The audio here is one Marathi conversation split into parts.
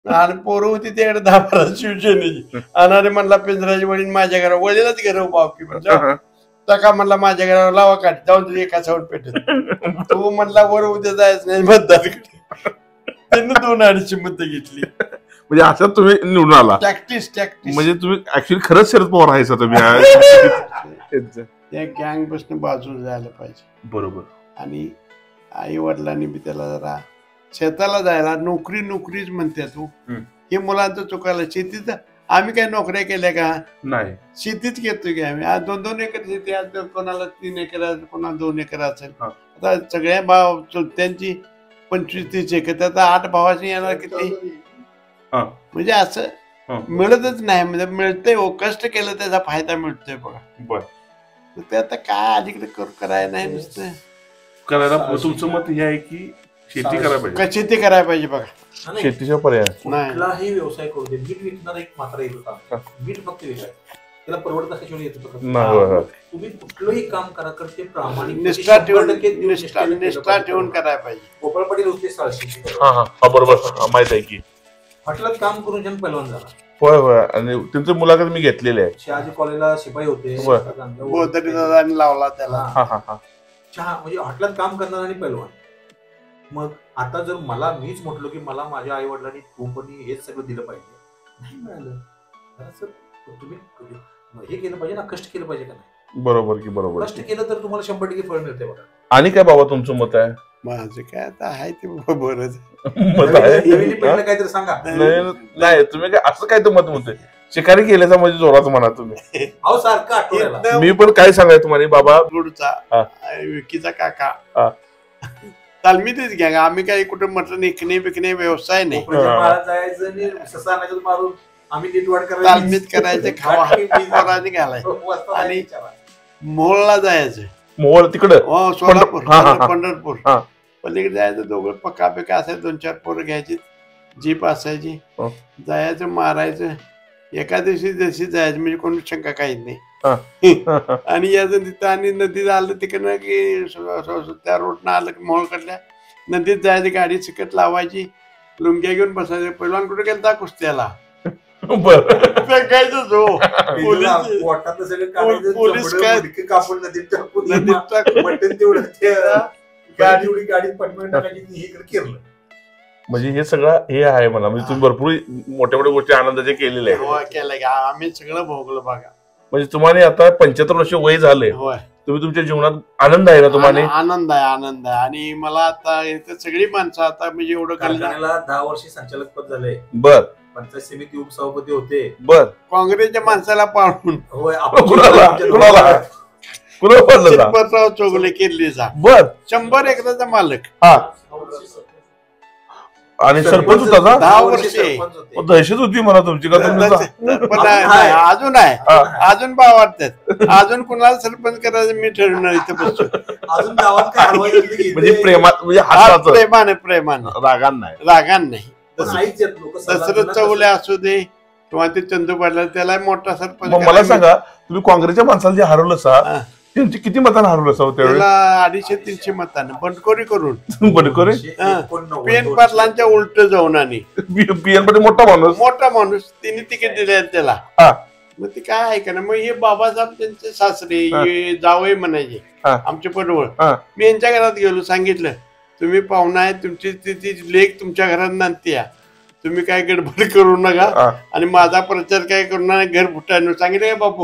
आणि पोरं होती त्याकडे 10-12 शिवसेनेची. अनारे म्हणला पिंजराची वडील माझ्या घरावर वडीलच घर बावकी म्हणजे का म्हणला माझ्या घरावर लावा काढ जाऊन तुझी एका साऊंड पेटत तो म्हणला वर उद्या जायचं नाही मतदारकडे. त्यांनी 2-2.5 मतं घेतली. म्हणजे असं तुम्ही निवडून आला. टॅक्टिस म्हणजे तुम्ही ऍक्च्युली खरंच शरद पवार आहे तुम्ही. त्या गँग पासून बाजूला जायला पाहिजे. बरोबर. आणि आई वडिलांनी बी त्याला जरा शेताला जायला नोकरीच म्हणते तू हे मुलांचं चुकायला. शेतीचं आम्ही काही नोकऱ्या केल्या का नाही. शेतीच घेतोय की आम्ही. आज 2-2 एकर शेती आज कोणाला 3 एकर कोणाला 2 एकर असेल. आता सगळ्या भाव चुलत्यांची 25-30 एकर त्याचा 8 भावाची येणार किती. म्हणजे असं मिळतच नाही. म्हणजे मिळतंय कष्ट केलं त्याचा फायदा मिळतोय बघा. बर ते आता काय अलीकडे करायला नाही नुसतं करायला. तुमचं मत हे आहे की शेती करायला पाहिजे. शेती करायला पाहिजे बघा. शेतीच्या पर्याय कुठलाही व्यवसाय करू दे. मीठ विकणारा एक मात्र येत होता. मीठ फक्त विकाय त्याला परवडत असल्याशिवाय येत होतं. तुम्ही कुठलंही काम करा तर ते प्रामाणिक निष्ठा ठेवून करायला पाहिजे. गोपाळ पाटील होते 600. बरोबर माहित आहे की हॉटेलात काम करून जन पहिलवान झाला. होय होय. आणि त्यांची मुलाखत मी घेतलेली आहे. शहाजी कॉलेजला शिपाई होते. लावला त्याला चहा म्हणजे हॉटेलात काम करणार आणि पहिलवान. मग आता जर मीच म्हटलो की मला माझ्या आई वडिलांनी कंपनी हेच सगळं दिलं पाहिजे नाही मिळालं तुम्ही हे केलं पाहिजे ना. कष्ट केलं पाहिजे का नाही. बरोबर की बरोबर. कष्ट केलं तर तुम्हाला 100% फळ मिळते बघा. आणि काय बाबा तुमचं मत आहे. माझं काय आता आहे ते बरंच मत आहे. काहीतरी सांगा. नाही तुम्ही काय असं काय तर मत म्हणतोय. शिकारी केल्याचा म्हणजे जोरात म्हणा तुम्ही. अहो सारखं आठवड्याला मी पण काय सांगायचं तुम्हाला बाबा गुडचा विकीचा काका तालमीतच घ्या. आम्ही काही कुठे म्हटलं निकणे बिकणे व्यवसाय नाही. मारून आम्ही नीटवाड तालमीत करायचं खावा घालायचं आणि मोहळला जायचं. मोहोळ तिकडं सोलापूर पंढरपूर पलीकडे जायचं. दोघं पक्का पिका असायचं. 2-4 पोरं घ्यायची. जीप असायची. जायचं मारायचं. एका दिवशी जशी जायचं म्हणजे कोणी शंका काहीच नाही. आणि याचं तिथं आणि नदीत आलं तिकडनं की त्या रोडनं आलं की मोहळकडल्या नदीत जायचं. गाडी सिकट लावायची. लुंग्या घेऊन बसायचं. पहिलवान कुठे गेलता कुस्त्याला सांगायचं जो पोलीस काय कापून नदीत टाकून तेवढं गाडी गाडीत पटवून टाकायची इकडे केलं. म्हणजे हे सगळं हे आहे मला. म्हणजे तुम्ही भरपूर मोठ्या मोठ्या गोष्टी आनंदाचे केलेल्या आहेत. केलं आम्ही सगळं भोगलं बघा. म्हणजे तुम्हाला आता 75 वर्ष वय झाले. तुम्ही तुमच्या जीवनात आनंद आहे ना तुम्हाला. आनंद आहे. आणि मला आता सगळी माणसं आता म्हणजे एवढं कारखान्याला 10 वर्ष संचालक पद झाले. बर. पंचायत समिती उपसभापती होते. बर. काँग्रेसच्या माणसाला पाडून चौगले केरलीचा. बर. 100 एकराचा मालक. आणि सरपंच होता 10 वर्ष. दहशत होती मला तुमची का. अजून आहे. अजून भाव वाटतात. अजून कुणाला सरपंच करायचं मी ठरवणार इथं बसून. अजून गावात म्हणजे प्रेमात म्हणजे प्रेमानं रागान नाही. दसरथ चौले असू दे किंवा ते चंदू पाटील त्याला मोठा सरपंच. मला सांगा तुम्ही काँग्रेसच्या माणसाला जे हरवलं सा त्यांची किती मतांना हरवलं सा त्यावेळेला? 250-300 मतांना बंडखोरी करून. बंडखोरी पीएन पाटलांच्या उलट जाऊन. आणि पीएन पाटील मोठा माणूस तिने तिकीट दिले त्याला. मग ते काय आहे का ना. मग हे बाबासाहेब त्यांचे सासरे जावई म्हणायचे आमचे पडवळ. मी यांच्या घरात गेलो. सांगितलं तुम्ही पाहुणा आहे. तुमची ती लेख तुमच्या घरात नांदती या. तुम्ही काय गडबड करू नका. आणि माझा प्रचार काय करू नका. घर फुटायला सांगितलं का बापू.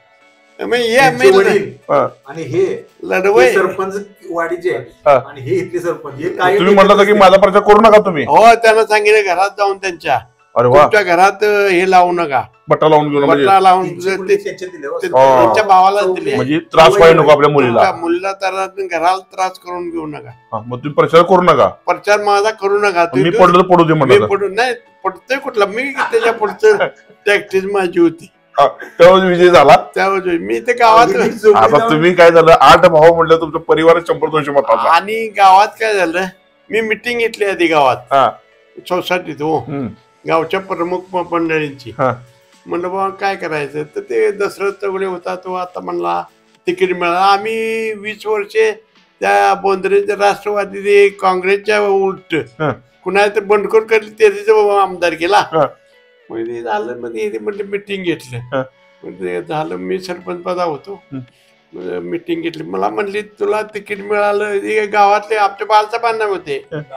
आणि हे लढवय सरपंच वाडीचे आणि हे इथले सरपंच. तुम्ही म्हटलं की माझा प्रचार करू नका तुम्ही. हो त्यांना सांगितलं घरात जाऊन त्यांच्या तुमच्या घरात हे लावू नका. बट्टा लावून घेऊन लावून त्यांच्या भावाला दिले. म्हणजे त्रास व्हायला नको आपल्या मुलीला घराला त्रास करून घेऊ नका. मग तुम्ही प्रचार करू नका. प्रचार माझा करू नका. मी पडलो पडू दे म्हणलं. पडून नाही पडतोय कुठला. मी त्याच्या पुढचं टॅक्टिस माझी होती. त्यावेळेस विजय झाला. त्यावेळेस मी ते गावात. आता तुम्ही काय झालं 8 भाऊ म्हटलं तुमच्या परिवारात 100-200 मताचा. आणि गावात काय झालं मी मिटिंग घेतली आधी गावात सोसायटीत. गावच्या प्रमुख मंडळींची. म्हणलं बाबा काय करायचं. तर ते दसरथ चौगले होता. तो आता म्हणला तिकीट मिळाला. आम्ही 20 वर्षे त्या बोंद्रेच्या राष्ट्रवादी काँग्रेसच्या उलट कुणाला तर बंडखोर करली त्याच आमदार केला. मग ते झालं, मग ते म्हटलं मिटिंग घेतलं. म्हणजे झालं, मी सरपंच पदा होतो. मिटिंग घेतली. मला म्हणली तुला तिकीट मिळालं, गावातले आमच्या बालसाहेबांना होते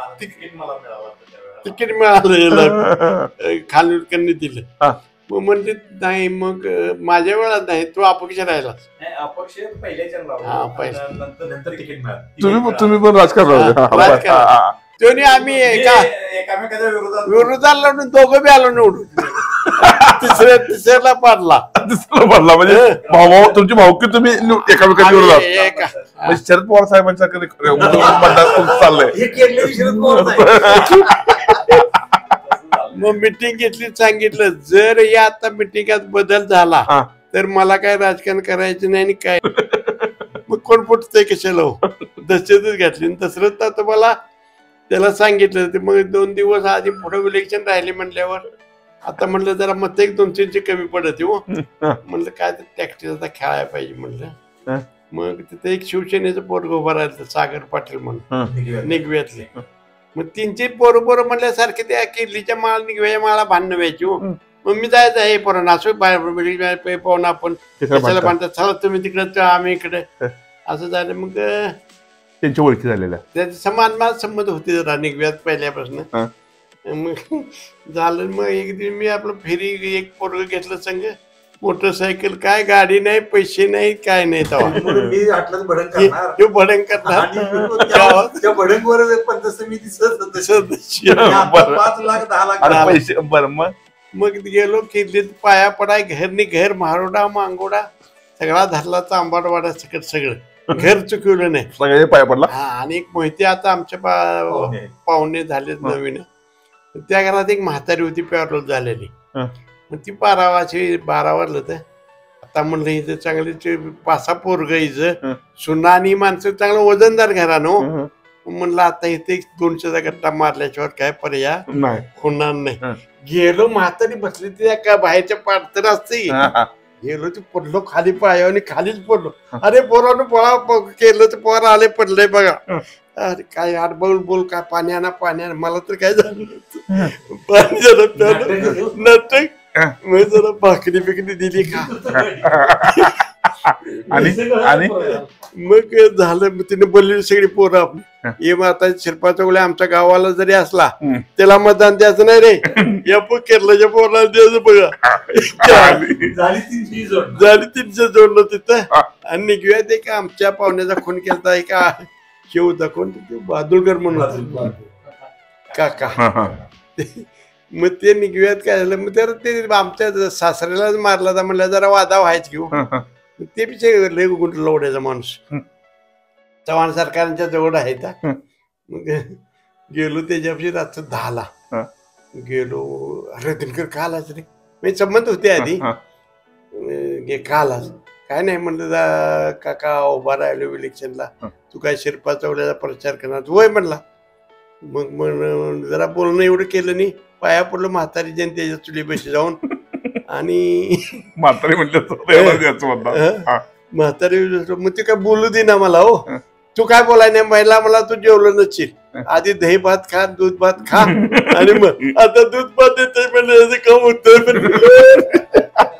तिकीट मिळालं खानविलकरांनी दिलं. मग म्हणले नाही, मग माझ्या वेळात नाही, तू अपक्ष राहिला. तुम्ही पण राजकारण त्याने आम्ही विरोधाला लढून दोघं बी आलो निवडून. तिसऱ्याला पाडला. म्हणजे तुमची भाऊकी तुम्ही एकामेकांच्या विरोधात. शरद पवार साहेबांसारखं चाललंय. मग मिटिंग घेतली, सांगितलं जर या आता मिटिंगात बदल झाला तर मला काय राजकारण करायचं नाही आणि काय. मग कोण फुटतंय कशाला, दहशतच घातली. दसरथ आता मला त्याला सांगितलं. ते मग 2 दिवस आधी पुढे इलेक्शन राहिले म्हणल्यावर आता म्हणलं जरा मत 1-2 कमी पडत हो. म्हणलं काय तर टॅक्सीचा खेळायला पाहिजे म्हणलं. मग तिथे एक शिवसेनेचं पोरग उभं राहिलं, सागर पाटील म्हणून निगव्यातले. मग 3-4 पोरं म्हणल्यासारखे त्या किल्लीच्या माळा निगव्याच्या माळा भांडणं व्हायची हो. मग मी जायचं आहे पोरांना असं बाहेर पाहून आपण कशाला बांधतात, चला तुम्ही तिकडे आम्ही इकडे, असं झालं. मग त्यांच्या ओळखी झालेल्या त्याचे समान संमत होते जरा निगव्यात पहिल्यापासून. मग झालं. मग एक दिवस मी आपलं फेरी एक पोरग घेतलं संघ, मोटरसायकल, काय गाडी नाही, पैसे नाही, काय नाही. भडंग करणार मग गेलो किल्लीत पाया पडाय, घर मारोडा मांगोडा सगळा धरला, चांबाडवाडा सकट सगळं घर चुकवलं नाही, सगळे पाया पडला. आणि एक माहिती आता आमच्या पाहुणे झाले नवीन, त्या घरात एक म्हातारी होती पॅरोल झालेली. मग ती 12 वाजलं तर आता म्हणलं इथं चांगली 5-6 पोरग इथं सुना आणि माणसं चांगलं वजनदार घरानं. म्हणलं आता इथे 200चा गट्टा मारल्याशिवाय काय पर्याय होणार नाही. गेलो, म्हातारी बसली त्या का बाहेरच्या पाडतर असते, गेलो ते पडलो खाली पायावर आणि खालीच पडलो. अरे पोरानं पळा केलं तर पोर आले पडलंय बघा. अरे काय यार बोल काय पाणी आणा. मला तर काय झालं पाणी झालं नाटक. मग जरा भाकरी बिकरी दिली का आणि मग झालं. मग तिने बोलली सगळी पोरं आपली, हे आता शिरपाचा गोळ्या आमच्या गावाला जरी असला त्याला मतदान द्यायचं नाही रे, या केरळच्या पोराला द्यायचं बघा. झाली 300 जोडलं तिथं. आणि निघूयात एक आमच्या पाहुण्याचा खून केला एका शेव होता, कोण बहादुरकर म्हणून काका. मग ते निघूयात काय झालं, मग तर ते आमच्या सासऱ्यालाच मारला तर म्हणलं जरा वादा व्हायच घेऊ. ते पिछे लय गुंट लवड्याचा माणूस चव्हाण सरकारांच्या जवळ आहे. मग गेलो त्याच्यापाशी रात्र 10ला गेलो. अरे दिनकर का आलाच रे, मी संबंध होते आधी, का आलास काय नाही म्हणलं, काका उभा राहिलो इलेक्शनला, तू काय शिरपा चौल्याचा प्रचार करणार? होय म्हणला. मग जरा बोलणं एवढं केलं नाही, पाया पडलं म्हातारी जनतेच्या चुलीपाशी जाऊन. आणि म्हातारी म्हातारी मग ते काय बोलू दे ना मला. हो तू काय बोलाय नाही महिला, मला तू जेवलं नसशील, आधी दही भात खा, दूध भात खा, आणि मग आता दूध भात येते म्हणजे कम होत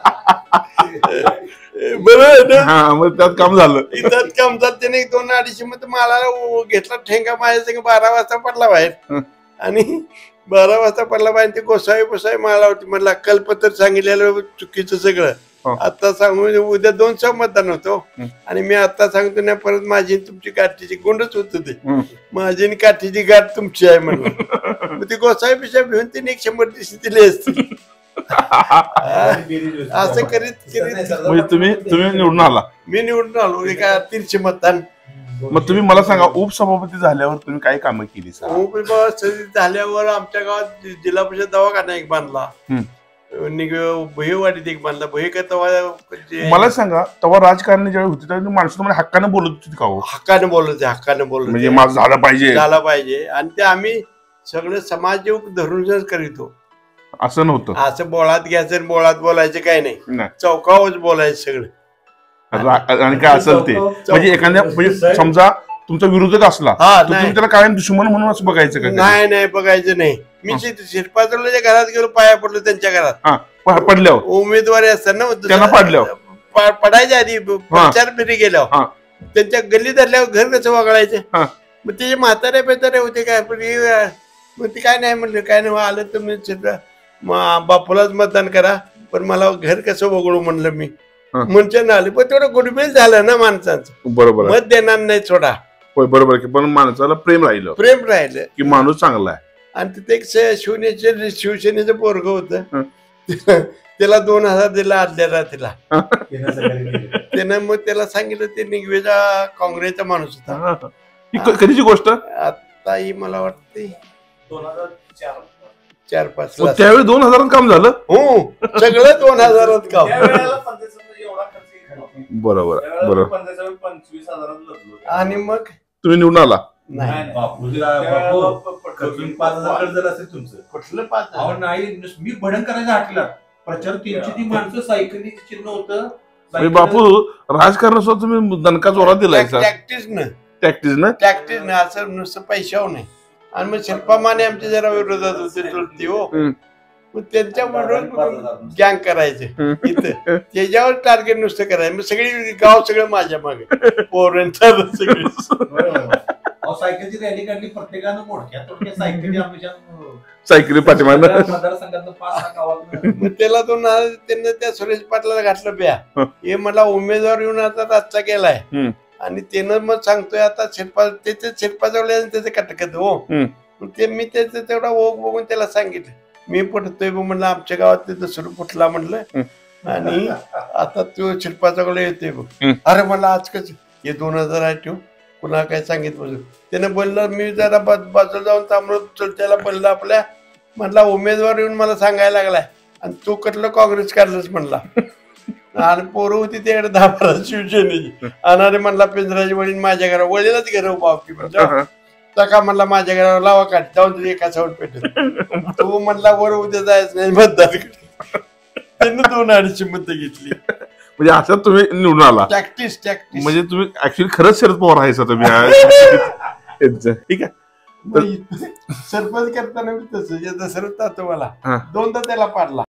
बरोबर. त्यात काम झालं, त्यात काम झालं. त्याने 2-2.5 मग मला घेतला ठेंगा, माझ्या 12 वाजता पडला बाहेर. आणि 12 वाजता पडला बाहेर. ते गोसावी मला होती, म्हणला कल्पतर सांगितलेलं चुकीचं सगळं. आता सांगू उद्या 200 मतदान होतो, आणि मी आता सांगतो ना परत माझी तुमची काठीची गुंडच होत ते, माझी आणि काठीची गाठ तुमची आहे म्हणलं. मग ती गोसावी पिशा घेऊन तिने 100 दिवशी दिली असती. असं करीत तुम्ही निवडून आला. मी निवडून आलो एका 300 मतदान. मग तुम्ही मला सांगा, उपसभापती झाल्यावर तुम्ही काय कामं केली? उपसभापती झाल्यावर आमच्या गावात जिल्हा परिषद दवाखाना एक बांधला, भुईवाडीत एक बांधला. भुई का तेव्हा मला सांगा, तेव्हा राजकारणी ज्यावेळी होती त्यावेळी माणसं तुम्हाला हक्कानं बोलत होती का? हक्कानं बोलत म्हणजे माझं झालं पाहिजे. आणि ते आम्ही सगळं समाजयोग धरूनच करीतो. असं नव्हतं असं बोळात घ्यायचं, बोळात बोलायचं काय नाही, चौकावच बोलायचं सगळं. आणि काय असेल ते, म्हणजे एखाद्या म्हणजे समजा तुमचा विरोधक असला हा, तर नाही. तुम्ही त्याला कायम दुश्मन म्हणून असं बघायचं का? नाही नाही बघायचं नाही. मी शिरपात्राच्या घरात गेलो, पाया पडलो त्यांच्या घरात. पडल्यावर उमेदवारी असताना त्यांना पाडल्यावर पडायच्या आधी प्रचार फेरी गेल्यावर त्यांच्या गल्ली धरल्यावर घर कसं वगळायचं. मग ते म्हातारे पेतारे होते काय, पण मग ते काय नाही म्हणलं, काय नाही आलं तर मी बापूलाच मतदान करा, पण मला घर कसं वगळू म्हणलं मी. म्हणच्या आले, पण तेवढं गुडबिल झालं ना माणसांचं. बरोबर मत देणार नाही थोडा. होय बरोबर की, पण माणसाला प्रेम राहिलं की माणूस चांगला आहे. आणि तिथे एक शिवसेनेचं पोरग होतं, त्याला 2000 दिला आदल्या रात्रीला. त्यानं मग त्याला सांगितलं, ते निगवेचा काँग्रेसचा माणूस होता. कधीची गोष्ट? आता ही मला वाटते 4-5 त्यावेळी 2000 काम झालं. हो, सगळं 2000 काम. बरोबर बरोबर. 25,000 आणि मग तुम्ही निवडून आला? नाही, कुठलं 5,000 नाही. मी भडण करायचा हाटला प्रचार, त्यांची ती माणसं सायकलीचं चिन्ह होतं. बापू राजकारणासोबत तुम्ही दणका जोरात दिलाय सर. टॅक्टिस ना असं नुसतं पैशावर नाही. आणि मग शिल्पा माने आमच्या जरा विरोधात होते चलती हो. मग त्यांच्याबरोबर गँग करायचं इथं, त्याच्यावर टार्गेट नुसतं करायचं. मग सगळी गाव सगळं माझ्या मागे पोरांचं सगळी सायकलची रॅली काढली प्रत्येकानं, मोठ्या थोडक्या सायकली आमच्या सायकली पाठीमागं. मतदारसंघातनं 5-6 गावात. मग त्याला तो त्यांना त्या सुरेश पाटलाला घातलं ब्या. हे मला उमेदवार येऊन आता रस्ता केलाय, आणि त्यानं मग सांगतोय आता शिरपाजवळ त्याचं कटकत हो. ते मी त्याचं तेवढा ओघ बघून त्याला सांगितलं, मी पटतोय म्हणलं, आमच्या गावात ते दसरू फुटला म्हणलं, आणि आता तो शिरपाच्याकडे येतोय बघ. अरे म्हणलं आज कसं हे 2000 आहे ठेव, कुणा काय सांगितलं. त्यानं बोललं, मी जरा बाजूला जाऊन तांबड चलत्याला बोललं आपल्या, म्हणला उमेदवार येऊन मला सांगायला लागलाय, आणि तू कटलं काँग्रेस काढलंच म्हणला. आणि पोरं होती त्याकडे 10-12 शिवसेनेची. आणि म्हणला पिंजराची वडील माझ्या घरावर, वडीलच घर बावकी म्हणजे का म्हणला माझ्या घरावर लावा काढ जाऊन तुझी एका साऊंड पेटत. तू म्हणला वर उद्या जायचं नाही मतदार. त्यांनी 2-2.5 मतं घेतली. म्हणजे असं तुम्ही निवडून आला. टॅक्टिस म्हणजे तुम्ही ऍक्च्युली खरंच शरद पवार आहे सर तुम्ही. ठीक आहे. सरपंच करताना मी तसं दसरथ तातो मला 2दा त्याला पाडला.